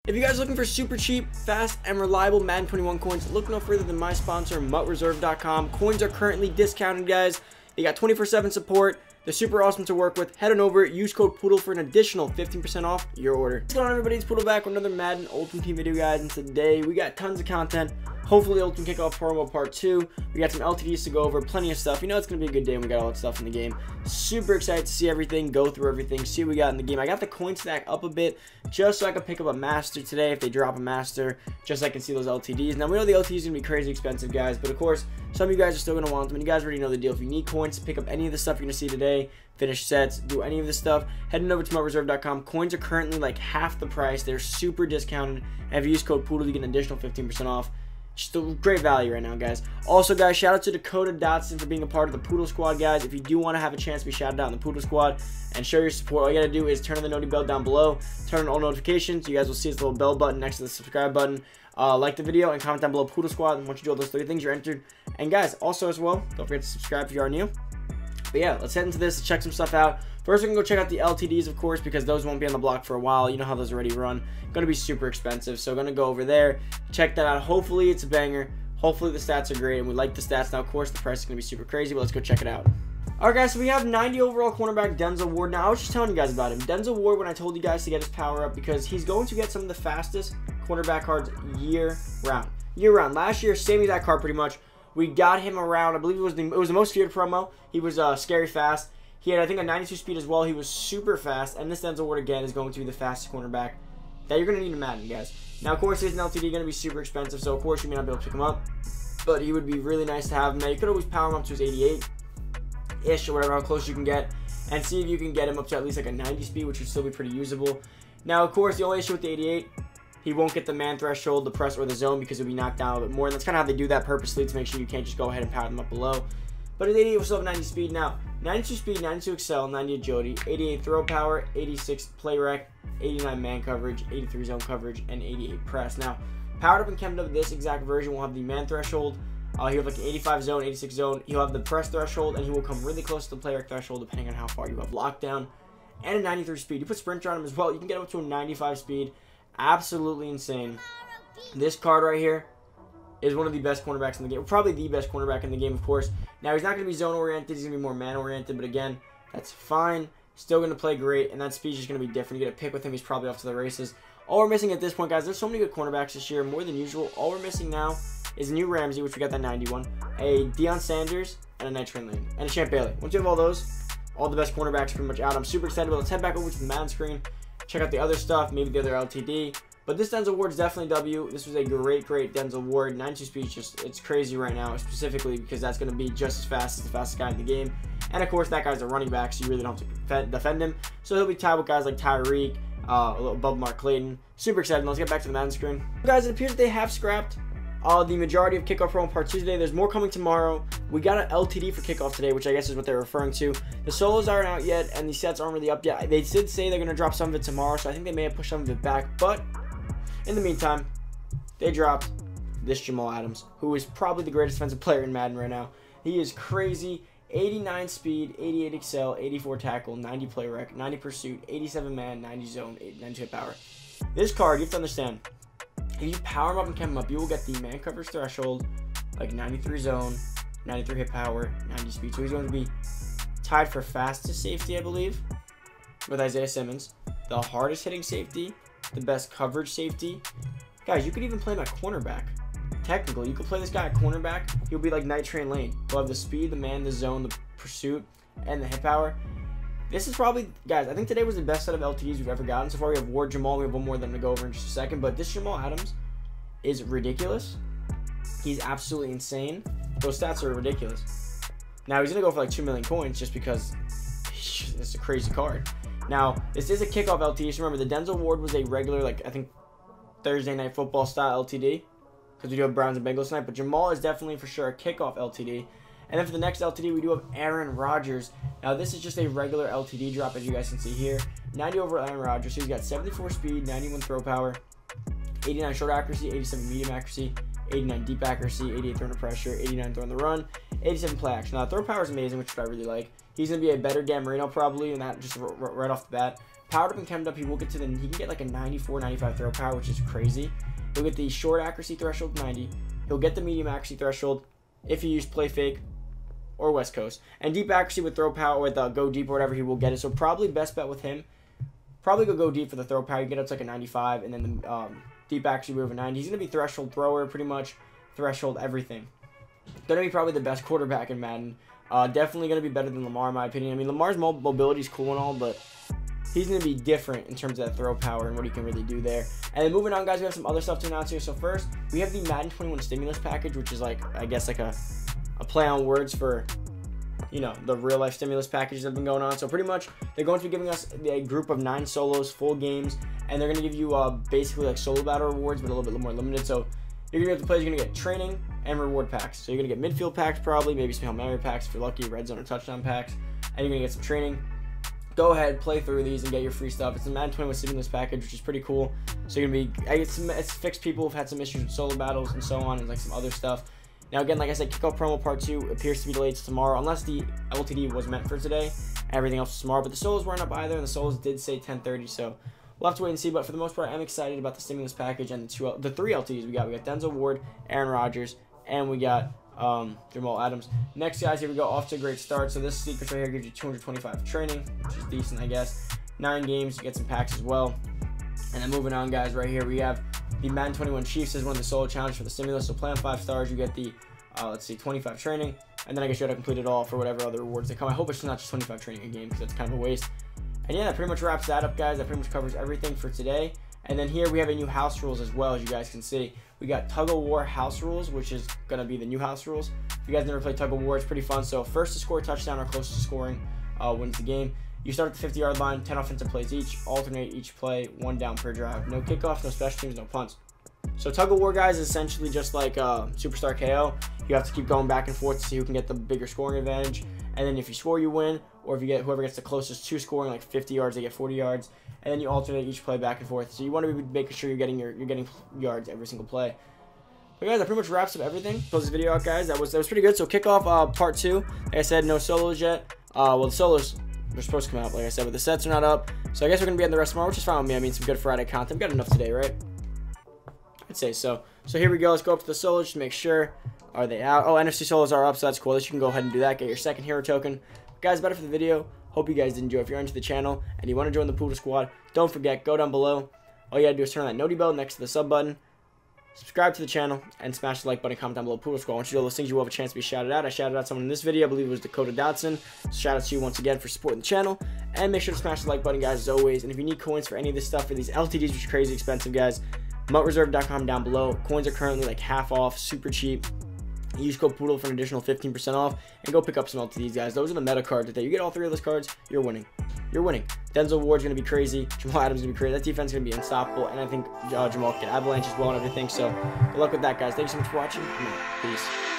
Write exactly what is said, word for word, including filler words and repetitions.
If you guys are looking for super cheap, fast, and reliable Madden twenty-one coins, look no further than my sponsor, mut reserve dot com. Coins are currently discounted, guys. They got twenty-four seven support. They're super awesome to work with. Head on over, use code Poodle for an additional fifteen percent off your order. What's going on, everybody? It's Poodle back with another Madden Ultimate Team video, guys. And today, we got tons of content. Hopefully, Ultimate Kickoff Promo Part two. We got some L T Ds to go over, plenty of stuff. You know it's going to be a good day, and we got all that stuff in the game. Super excited to see everything, go through everything, see what we got in the game. I got the coin stack up a bit, just so I can pick up a master today if they drop a master, just so I can see those L T Ds. Now, we know the L T Ds are going to be crazy expensive, guys, but of course, some of you guys are still going to want them, and you guys already know the deal. If you need coins to pick up any of the stuff you're going to see today, finish sets, do any of this stuff, head over to mut reserve dot com. Coins are currently like half the price. They're super discounted, and if you use code Poodle, you get an additional fifteen percent off. Just a great value right now, guys. Also, guys, shout out to Dakota Dotson for being a part of the Poodle Squad, guys. If you do want to have a chance to be shouted out in the Poodle Squad and show your support, all you got to do is turn on the noti bell down below, turn on all notifications. You guys will see this little bell button next to the subscribe button. Uh, like the video and comment down below Poodle Squad. And once you do all those three things, you're entered. And, guys, also as well, don't forget to subscribe if you are new. But yeah, let's head into this, check some stuff out. First, we can go check out the L T Ds, of course, because those won't be on the block for a while. You know how those already run. Going to be super expensive, so going to go over there, check that out. Hopefully, it's a banger. Hopefully, the stats are great, and we like the stats. Now, of course, the price is going to be super crazy, but let's go check it out. All right, guys, so we have ninety overall cornerback Denzel Ward. Now, I was just telling you guys about him. Denzel Ward, when I told you guys to get his power up, because he's going to get some of the fastest cornerback cards year-round. Year-round. Last year, same exact card pretty much. We got him around, I believe it was the, it was the most feared promo. He was uh, scary fast. He had, I think, a ninety-two speed as well. He was super fast. And this Denzel Ward, again, is going to be the fastest cornerback that you're going to need in Madden, guys. Now, of course, his L T D going to be super expensive. So, of course, you may not be able to pick him up. But he would be really nice to have him. Now, you could always power him up to his eighty-eight-ish or whatever, how close you can get. And see if you can get him up to at least like a ninety speed, which would still be pretty usable. Now, of course, the only issue with the eighty-eight, he won't get the man threshold, the press, or the zone because he'll be knocked down a bit more. And that's kind of how they do that purposely to make sure you can't just go ahead and power them up below. But his eighty-eight will still have ninety speed. Now, ninety-two speed, ninety-two excel, ninety agility, eighty-eight throw power, eighty-six play rec, eighty-nine man coverage, eighty-three zone coverage, and eighty-eight press. Now, powered up and camped up, this exact version will have the man threshold. Uh, he'll have like an eighty-five zone, eighty-six zone. He'll have the press threshold, and he will come really close to the play rec threshold depending on how far you have lockdown. And a ninety-three speed. You put sprinter on him as well. You can get up to a ninety-five speed. Absolutely insane. This card right here is one of the best cornerbacks in the game. Probably the best cornerback in the game, of course. Now, he's not going to be zone-oriented. He's going to be more man-oriented. But again, that's fine. Still going to play great. And that speed is going to be different. You get a pick with him. He's probably off to the races. All we're missing at this point, guys, there's so many good cornerbacks this year, more than usual. All we're missing now is a new Ramsey, which we got that ninety-one, a Deion Sanders, and a Night Train Lane, and a Champ Bailey. Once you have all those, all the best cornerbacks pretty much out. I'm super excited. But let's head back over to the Madden screen, check out the other stuff, maybe the other L T D. But this Denzel Ward is definitely W. This was a great, great Denzel Ward. ninety-two speed, just it's crazy right now, specifically because that's going to be just as fast as the fastest guy in the game. And of course, that guy's a running back, so you really don't have to defend him. So he'll be tied with guys like Tyreek, uh, a little above Mark Clayton. Super excited. Let's get back to the Madden screen. Guys, it appears that they have scrapped uh, the majority of Kickoff Promo Part two today. There's more coming tomorrow. We got an L T D for Kickoff today, which I guess is what they're referring to. The solos aren't out yet, and the sets aren't really up yet. They did say they're going to drop some of it tomorrow, so I think they may have pushed some of it back. But in the meantime, they dropped this Jamal Adams, who is probably the greatest defensive player in Madden right now. He is crazy. eighty-nine speed, eighty-eight excel, eighty-four tackle, ninety play rec, ninety pursuit, eighty-seven man, ninety zone, ninety hit power. This card, you have to understand, if you power him up and camp him up, you will get the man coverage threshold, like ninety-three zone, ninety-three hit power, ninety speed. So he's going to be tied for fastest safety, I believe, with Isaiah Simmons, the hardest hitting safety, the best coverage safety. Guys, you could even play him at cornerback. Technically, you could play this guy at cornerback. He'll be like Night Train Lane. He'll have the speed, the man, the zone, the pursuit, and the hit power. This is probably, guys, I think today was the best set of L T Ds we've ever gotten. So far, we have Ward, Jamal. We have one more than to go over in just a second. But this Jamal Adams is ridiculous. He's absolutely insane. Those stats are ridiculous. Now, he's going to go for like two million coins just because it's a crazy card. Now, this is a kickoff L T D. So remember, the Denzel Ward was a regular, like, I think, Thursday Night Football style L T D. Because we do have Browns and Bengals tonight. But Jamal is definitely for sure a kickoff L T D. And then for the next L T D, we do have Aaron Rodgers. Now, this is just a regular L T D drop, as you guys can see here. ninety over Aaron Rodgers. So he's got seventy-four speed, ninety-one throw power, eighty-nine short accuracy, eighty-seven medium accuracy, eighty-nine deep accuracy, eighty-eight throw under pressure, eighty-nine throw on the run, eighty-seven play action. Now, throw power is amazing, which I really like. He's going to be a better Dan Marino probably, and that just right off the bat. Powered up and chemed up, he will get to the, he can get like a ninety-four, ninety-five throw power, which is crazy. He'll get the short accuracy threshold ninety. He'll get the medium accuracy threshold if you use play fake or West Coast. And deep accuracy with throw power, with uh, go deep or whatever, he will get it. So probably best bet with him, probably go go deep for the throw power. You get up to like a ninety-five, and then the um, deep accuracy will be over ninety. He's going to be threshold thrower, pretty much threshold everything. Going to be probably the best quarterback in Madden. Uh, definitely going to be better than Lamar, in my opinion. I mean, Lamar's mobility is cool and all, but he's going to be different in terms of that throw power and what he can really do there. And then moving on, guys, we have some other stuff to announce here. So first, we have the Madden twenty-one Stimulus Package, which is like, I guess, like a, a play on words for, you know, the real-life stimulus packages that have been going on. So pretty much, they're going to be giving us a group of nine solos, full games, and they're going to give you uh, basically like solo battle rewards, but a little bit more limited. So you're going to get the players, you're going to get training and reward packs. So you're going to get midfield packs probably, maybe some Hail Mary packs if you're lucky, red zone or touchdown packs, and you're going to get some training. Go ahead, play through these and get your free stuff. It's a Madden twenty-one Stimulus Package, which is pretty cool. So you're going to be, I get some, it's fixed people who've had some issues with solo battles and so on, and like some other stuff. Now again, like I said, kickoff promo part two appears to be delayed to tomorrow, unless the L T D was meant for today. Everything else was tomorrow, but the solos weren't up either, and the solos did say ten thirty, so we'll have to wait and see. But for the most part, I'm excited about the stimulus package and the two, the three L T Ds we got. We got Denzel Ward, Aaron Rodgers, and we got um, Jamal Adams. Next, guys, here we go, off to a great start. So this secret right here gives you two hundred twenty-five training, which is decent, I guess. Nine games, you get some packs as well. And then moving on, guys, right here we have the Madden twenty-one Chiefs as one of the solo challenges for the stimulus. So play on five stars, you get the uh, let's see, twenty-five training, and then I guess you got to complete it all for whatever other rewards that come. I hope it's not just twenty-five training a game, because that's kind of a waste. And yeah, that pretty much wraps that up, guys. That pretty much covers everything for today. And then here we have a new house rules as well, as you guys can see. We got Tug of War house rules, which is going to be the new house rules. If you guys never played Tug of War, it's pretty fun. So first to score a touchdown or closest to scoring uh, wins the game. You start at the fifty yard line, ten offensive plays each, alternate each play, one down per drive. No kickoffs, no special teams, no punts. So Tug of War, guys, is essentially just like uh, Superstar K O. You have to keep going back and forth to see who can get the bigger scoring advantage. And then if you score, you win. Or if you get whoever gets the closest to scoring, like fifty yards, they get forty yards. And then you alternate each play back and forth. So you want to be making sure you're getting your you're getting yards every single play. But guys, that pretty much wraps up everything. Close this video out, guys. That was that was pretty good. So kickoff uh, part two. Like I said, no solos yet. Uh, well, the solos they're supposed to come out, like I said, but the sets are not up. So I guess we're gonna be on the rest tomorrow, which is fine with me. I mean, some good Friday content. We got enough today, right? I'd say so. So here we go. Let's go up to the solos just to make sure. Are they out? Oh, N F C solos are up, so that's cool. At least you can go ahead and do that. Get your second hero token. Guys, better for the video. Hope you guys did enjoy. If you're into the channel and you want to join the Poodle Squad, don't forget, go down below. All you gotta do is turn on that noti bell next to the sub button. Subscribe to the channel and smash the like button. Comment down below, Poodle Squad. Once you do all those things, you will have a chance to be shouted out. I shouted out someone in this video. I believe it was Dakota Dodson. So shout out to you once again for supporting the channel. And make sure to smash the like button, guys, as always. And if you need coins for any of this stuff, for these L T Ds, which are crazy expensive, guys, mut reserve dot com down below. Coins are currently like half off, super cheap. Use code Poodle for an additional fifteen percent off and go pick up some L T Ds, guys. Those are the meta cards. That you get all three of those cards, you're winning. You're winning. Denzel Ward's going to be crazy. Jamal Adams is going to be crazy. That defense is going to be unstoppable. And I think uh, Jamal can avalanche as well and everything. So good luck with that, guys. Thank you so much for watching. Peace.